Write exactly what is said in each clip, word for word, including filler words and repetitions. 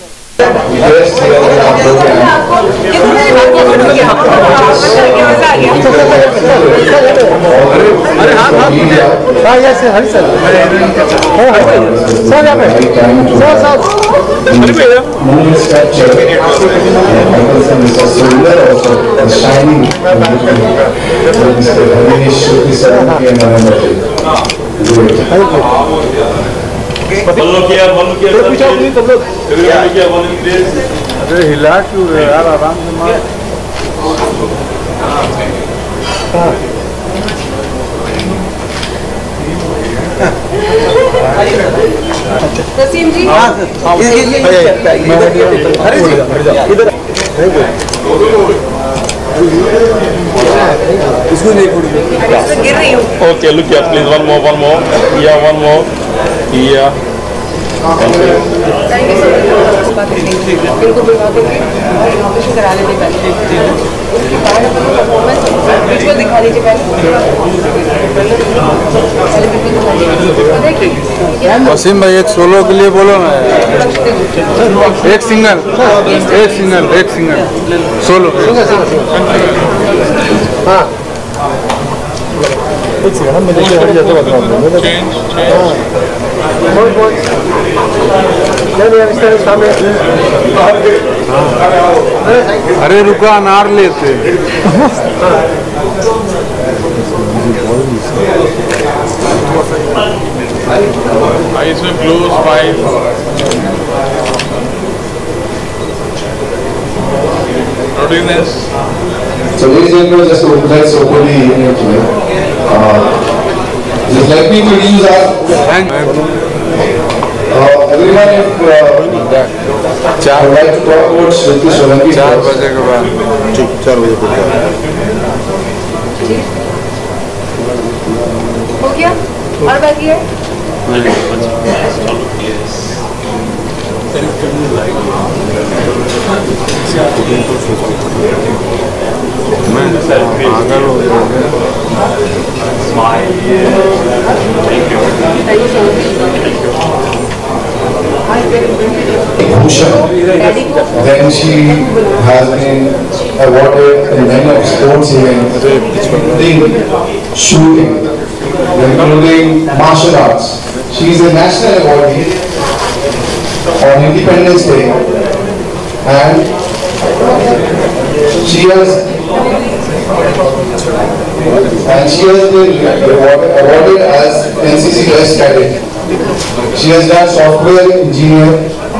अरे हाँ हाँ हाँ यस हरी सर सर यहाँ पे सर सर बोलो किया बोलो किया पूछो नहीं तुम लोग किया बोलो प्लीज। अरे हिला क्यों यार आराम से मार। वसीम जी इसको नहीं गिर रही हूँ। Okay, look here, please. One more, one more. Yeah, one more. Yeah. Thank you so much. बिल्कुल बिल्कुल ऑपरेशन करा लेते पहले बिल्कुल दिखा दीजिए पहले वसीम भाई एक सोलो के लिए बोलो ना एक सिंगल एक सिंगल एक सिंगल सोलो हाँ एक सेकंड मैं देखिए हट जाता बताऊँ अरे रुका अनार लेते इसमें close five produce. So ladies and gentlemen, just to let's openly uh, just let me introduce our uh, everyone. If uh, I would like to talk about Shruti Solanki. चार बजे के बाद ठीक चार बजे तक हो गया और बाकी है पागल हो गया Bhushan. Then she has been awarded in many of sports events, including shooting, including martial arts. She is a national awardee on Independence Day, and she has and she has been awarded, awarded as N C C Best Cadet. She has done software engineer.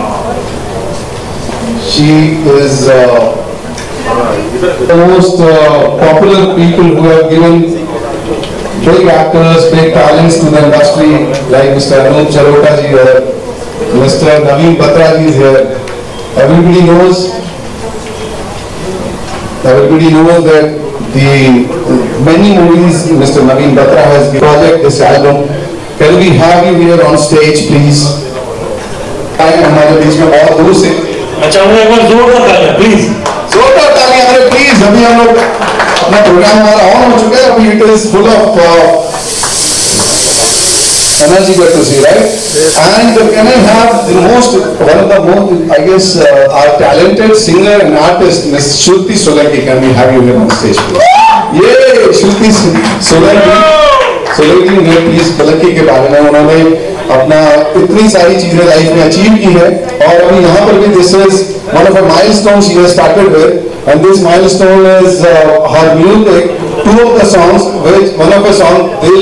She is uh, the most uh, popular people who have given big actors, big talents to the industry, like Mister Anup Jalota ji here, Mister Naveen Batra ji is here. Everybody knows. Everybody knows that the many movies Mister Naveen Batra has given. Project this album. Can we have you here on stage, please? हमारे बीच में बहुत दूर से अच्छा वो एक बार जोरदार तालियां प्लीज जोरदार तालियां अरे प्लीज अभी हम लोग अपना प्रोग्राम हमारा ऑन हो चुका है अभी it is full of energy good to see, right? And can I have the most one of the most I guess uh, our talented singer and artist Miss Shruti Solanki. Can we have you here on stage, please? Yeah, Shruti Solanki. Solanki ने please Solanki के बारे में उन्होंने अपना इतनी सारी चीजें life में अचीव की है और अभी यहाँ पर भी this is one of the milestones she has started with, and this milestone is uh, her music. Two of the songs, which one of the songs Dil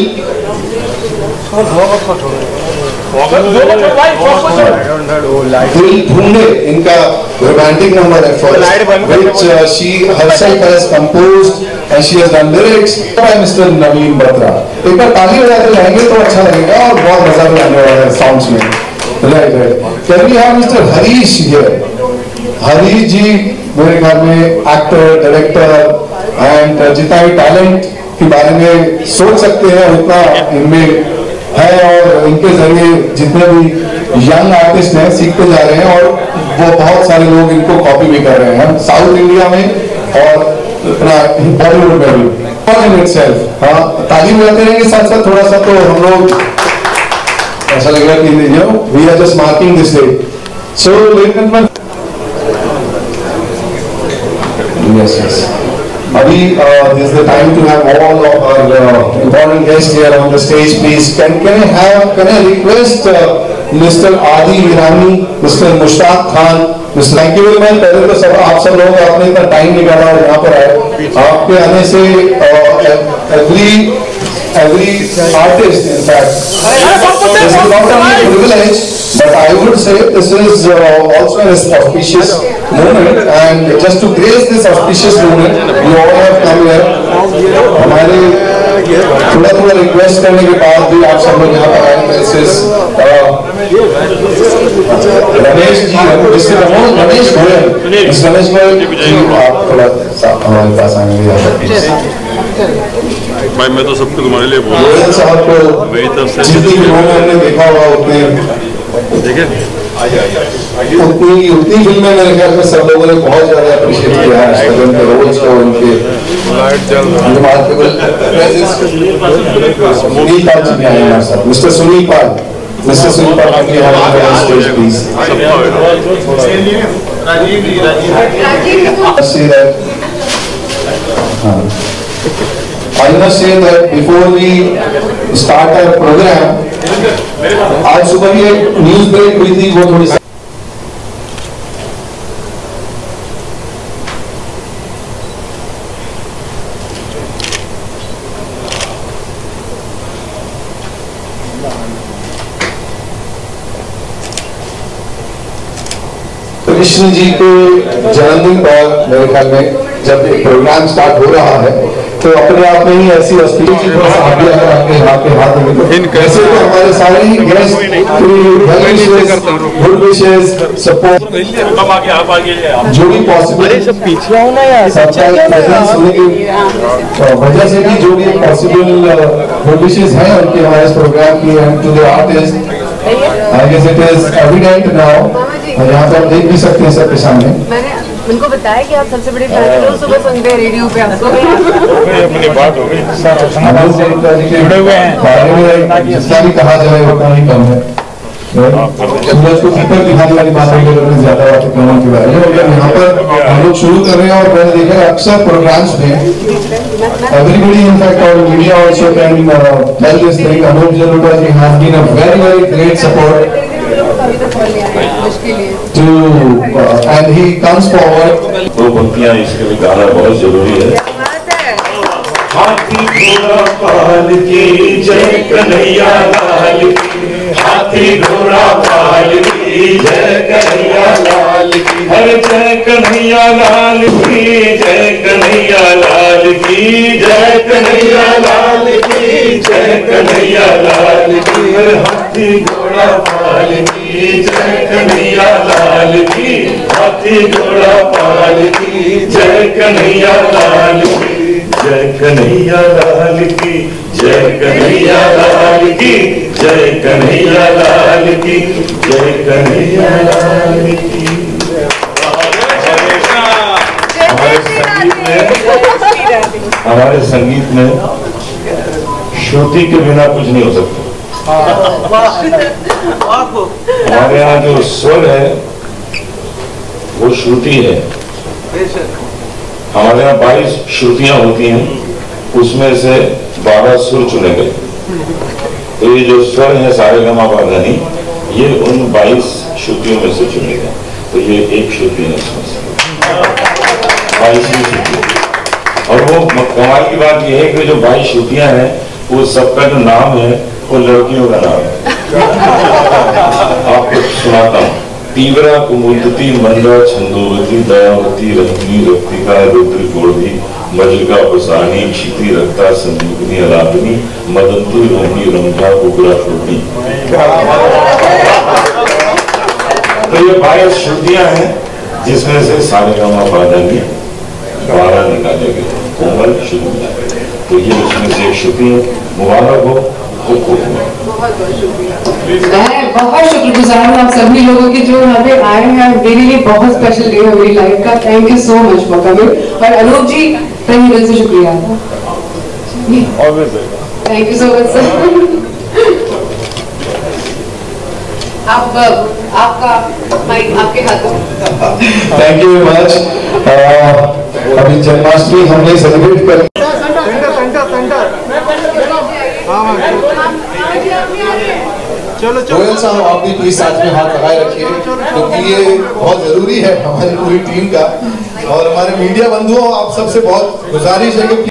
दिल ढूंढे इनका romantic number है first, which uh, she herself has composed and she has done lyrics by Mister Naveen Batra. एक बार ताली बजाते रहेंगे तो अच्छा लगेगा और बहुत मजा भी आने वाला है songs में. Right, right. Can we have Mister Harish here? Harish जी मेरे ख्याल में एक्टर, डायरेक्टर एंड जितना भी टैलेंट के बारे में सोच सकते हैं उतना इनमें है और इनके जरिए जितने भी यंग आर्टिस्ट हैं सीखते जा रहे हैं और वो बहुत सारे लोग इनको कॉपी भी कर रहे हैं साउथ इंडिया में और बॉलीवुड में भी इन इटसेल्फ। हाँ ताली बजाते रहेंगे साथ साथ थोड़ा सा तो हम लोग ऐसा लग रहा है कि we are just marking this day. So, ladies and gentlemen, yes, yes. Abhi, uh, this is the time to have all of our uh, important guests here on the stage, please. Can can I have, can I request uh, Mister Adi Irani, Mister Mushtaq Khan, Mister Thank you very much. पहले तो सब आप सब लोग आपने इतना time निकाला और यहाँ पर आए. आपके आने से every every artist, in fact, this is not only a privilege, but I would say this is uh, also an auspicious moment, and just to grace this auspicious moment, you all have come here. हमारे थोड़ा थोड़ा request करने के बाद भी आप सब लोग यहाँ पर आए. This is रमेश जी, जिससे रमेश गोयल, इस रमेश गोयल जी आप थोड़ा हमारे पास आएंगे यहाँ पर. भाई मैं तो सब कुछ तुम्हारे लिए बोल गोयल साहब को मेरी तरफ से जितनी फिल्मों में हमने देखा हुआ उतने उतनी उतनी फिल्में मेरे ख्याल में सब लोगों ने बहुत ज्यादा अप्रिशिएट किया है. उनके रोल्स को, उनके सुनील पाल जी आए हमारे साथ. मिस्टर सुनील पाल, मिस्टर सुनील पाल अपनी हमारे stage please. I must say that before we start our program, आज सुबह ही एक न्यूज ब्रेक हुई थी, वो थोड़ी सी कृष्ण जी के जन्मदिन पर मेरे ख्याल में जब एक प्रोग्राम स्टार्ट हो रहा है तो अपने आप में ही ऐसी ऑस्पिटलिटी आप भी अगर आपके आपके हाथ में तो वैसे तो हमारे सारे ही गेस्ट गुड विशेस सपोर्ट जो भी पॉसिबल सब पीछे हो ना यार, सबका प्रेजेंस होने की वजह से भी जो भी पॉसिबल गुड विशेस हैं उनके हमारे प्रोग्राम की and to the artist I guess it is evident now. यहाँ पर देख भी सकते हैं सबके सामने. मैंने उनको बताया कि आप सबसे बड़े फैन हैं, सुबह सुनते हैं रेडियो पे आपको. अपनी बात हो गई, जुड़े हुए हैं बारे में जितना भी कहा जाए उतना ही कम है. सूरज को पीपर दिखाने वाली बात है ज्यादा बातें कम के बारे में. यहाँ पर हम लोग शुरू कर रहे हैं और मैंने देखा अक्सर प्रोग्राम्स में everybody in fact our media also can uh, tell this thing. Anup Jalota ji has been a very very great support to uh, and he comes forward. दो पंक्तियां इसके लिए गाना बहुत जरूरी है. हाथी घोड़ा पाल की जय कन्हैया लाल की, हाथी घोड़ा पाल की जय कन्हैया लाल की, हर जय कन्हैया लाल की जय कन्हैया लाल की, जय कन्हैया लाल की जय कन्हैया लाल की, हर हाथी घोड़ा पाल की जय कन्हैया लाल की, हाथी घोड़ा पाल की जय कन्हैया लाल की, जय कन्हैया लाल की जय कन्हैया लाल की, जय कन्हैया लाल की जय कन्हैया लाल की. हमारे संगीत में हमारे संगीत में श्रुति के बिना कुछ नहीं हो सकता. हमारे यहाँ जो स्वर है वो श्रुति है. हमारे यहाँ बाईस श्रुतियां होती हैं, उसमें से बारह सुर चुने गए. तो ये जो स्वर है सारे गमा पाधानी, ये उन बाईस श्रुतियों में से चुने गए. तो ये एक श्रुति है इसमें से बाईसवीं श्रुति. और वो कमाल की बात यह है कि जो बाईस श्रुतियां हैं वो सबका जो नाम है वो लड़कियों का नाम है. आपको सुनाता हूँ. तीव्रा कुमुदती मंदा छंदोवती दयावती रत्नी रक्तिका रुद्र गोढ़ी मजलिका प्रसानी क्षिति रक्ता संदीपनी अलापनी मदंतु रोहिणी रंभा कुबरा फूटनी. तो ये बाईस श्रुतियां हैं जिसमें से सारे गामा पाधानी बारह निकाले गए. कोमल श्रुति, तो ये उसमें से एक श्रुति है. मुबारक हो. मैं बहुत शुक्रगुजार हूँ आप सभी लोगों के जो यहाँ पे आए हैं. मेरे लिए बहुत स्पेशल डे है मेरी लाइफ का. Thank you so much for coming. और अनूप जी तहे दिल से शुक्रिया. Thank you so much sir. आप आपका माइक आपके हाथों। Thank you very much. अभी जन्माष्टमी हमने सेलिब्रेट कर गोयल साहब, आप भी प्लीज साथ में हाथ लगाए रखिए क्योंकि ये बहुत जरूरी है हमारी पूरी टीम का। और हमारे मीडिया बंधुओं, आप सबसे बहुत गुजारिश है कि